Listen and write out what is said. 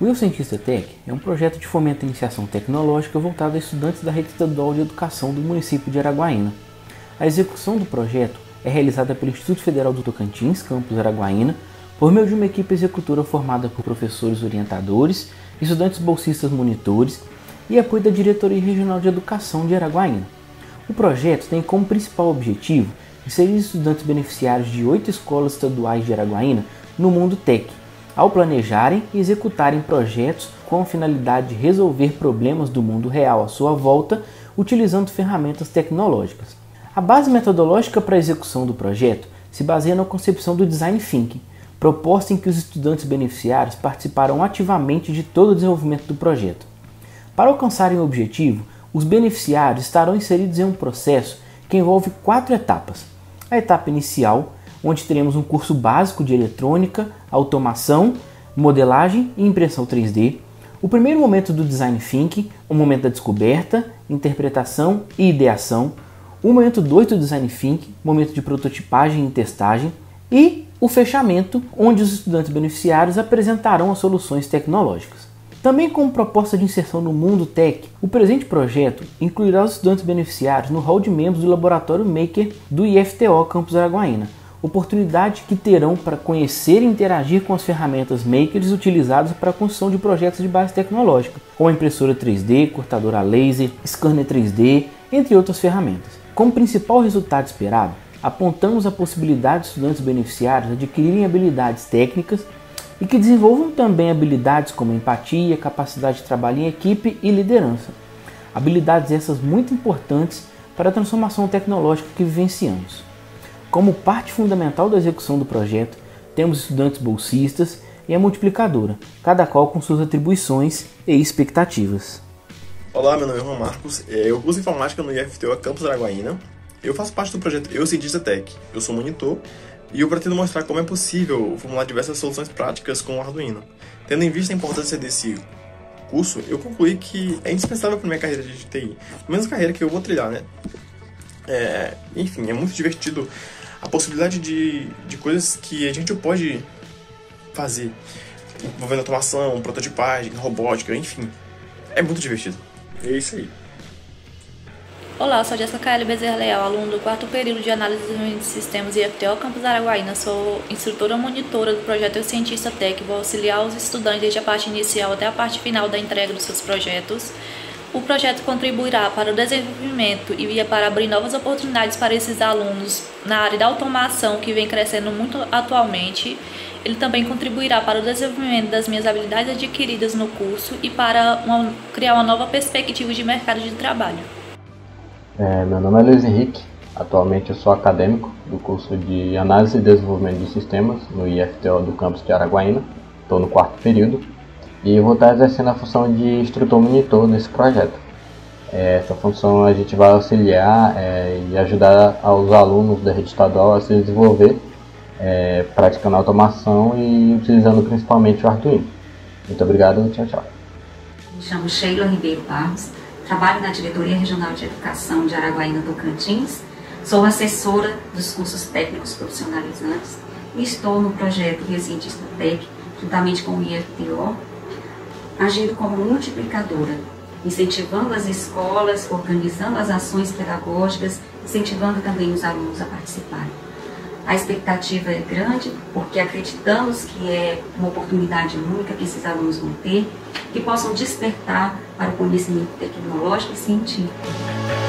O Eu Cientista Tech é um projeto de fomento à iniciação tecnológica voltado a estudantes da Rede Estadual de Educação do município de Araguaína. A execução do projeto é realizada pelo Instituto Federal do Tocantins, campus Araguaína, por meio de uma equipe executora formada por professores orientadores, estudantes bolsistas monitores e apoio da Diretoria Regional de Educação de Araguaína. O projeto tem como principal objetivo inserir estudantes beneficiários de 8 escolas estaduais de Araguaína no mundo tech, ao planejarem e executarem projetos com a finalidade de resolver problemas do mundo real à sua volta, utilizando ferramentas tecnológicas. A base metodológica para a execução do projeto se baseia na concepção do Design Thinking, proposta em que os estudantes beneficiários participaram ativamente de todo o desenvolvimento do projeto. Para alcançarem o objetivo, os beneficiários estarão inseridos em um processo que envolve 4 etapas. A etapa inicial, onde teremos um curso básico de eletrônica, automação, modelagem e impressão 3D. O primeiro momento do Design Thinking, o momento da descoberta, interpretação e ideação. O momento 2 do Design Thinking, momento de prototipagem e testagem. E o fechamento, onde os estudantes beneficiários apresentarão as soluções tecnológicas. Também como proposta de inserção no mundo tech, o presente projeto incluirá os estudantes beneficiários no hall de membros do Laboratório Maker do IFTO Campus Araguaína, oportunidade que terão para conhecer e interagir com as ferramentas makers utilizadas para a construção de projetos de base tecnológica, como a impressora 3D, cortadora a laser, scanner 3D, entre outras ferramentas. Como principal resultado esperado, apontamos a possibilidade de estudantes beneficiários adquirirem habilidades técnicas e que desenvolvam também habilidades como empatia, capacidade de trabalho em equipe e liderança. Habilidades essas muito importantes para a transformação tecnológica que vivenciamos. Como parte fundamental da execução do projeto, temos estudantes bolsistas e a multiplicadora, cada qual com suas atribuições e expectativas. Olá, meu nome é Juan Marcos, eu curso Informática no IFTO Campus Araguaína. Eu faço parte do projeto Eu Cientista Tech, eu sou monitor e eu pretendo mostrar como é possível formular diversas soluções práticas com o Arduino. Tendo em vista a importância desse curso, eu concluí que é indispensável para minha carreira de TI, pelo menos a carreira que eu vou trilhar, né? Enfim, é muito divertido a possibilidade de coisas que a gente pode fazer, envolvendo automação, prototipagem, robótica, enfim, é muito divertido. É isso aí. Olá, eu sou Jéssica Kaeli Bezerra Leal, aluna do 4º período de Análise e Desenvolvimento de Sistemas IFTO Campus Araguaína. Sou instrutora monitora do projeto Eu Cientista Tech, vou auxiliar os estudantes desde a parte inicial até a parte final da entrega dos seus projetos. O projeto contribuirá para o desenvolvimento e para abrir novas oportunidades para esses alunos na área da automação, que vem crescendo muito atualmente. Ele também contribuirá para o desenvolvimento das minhas habilidades adquiridas no curso e para criar uma nova perspectiva de mercado de trabalho. Meu nome é Luiz Henrique, atualmente eu sou acadêmico do curso de Análise e Desenvolvimento de Sistemas no IFTO do campus de Araguaína, estou no 4º período. E eu vou estar exercendo a função de instrutor monitor nesse projeto. Essa função a gente vai auxiliar e ajudar os alunos da rede estadual a se desenvolver, praticando automação e utilizando principalmente o Arduino. Muito obrigado, tchau, tchau. Me chamo Sheila Ribeiro Barros, trabalho na Diretoria Regional de Educação de Araguaína Tocantins, sou assessora dos cursos técnicos profissionalizantes e estou no projeto Eu Cientista Tech, juntamente com o IFTO, agindo como multiplicadora, incentivando as escolas, organizando as ações pedagógicas, incentivando também os alunos a participarem. A expectativa é grande, porque acreditamos que é uma oportunidade única que esses alunos vão ter, que possam despertar para o conhecimento tecnológico e científico.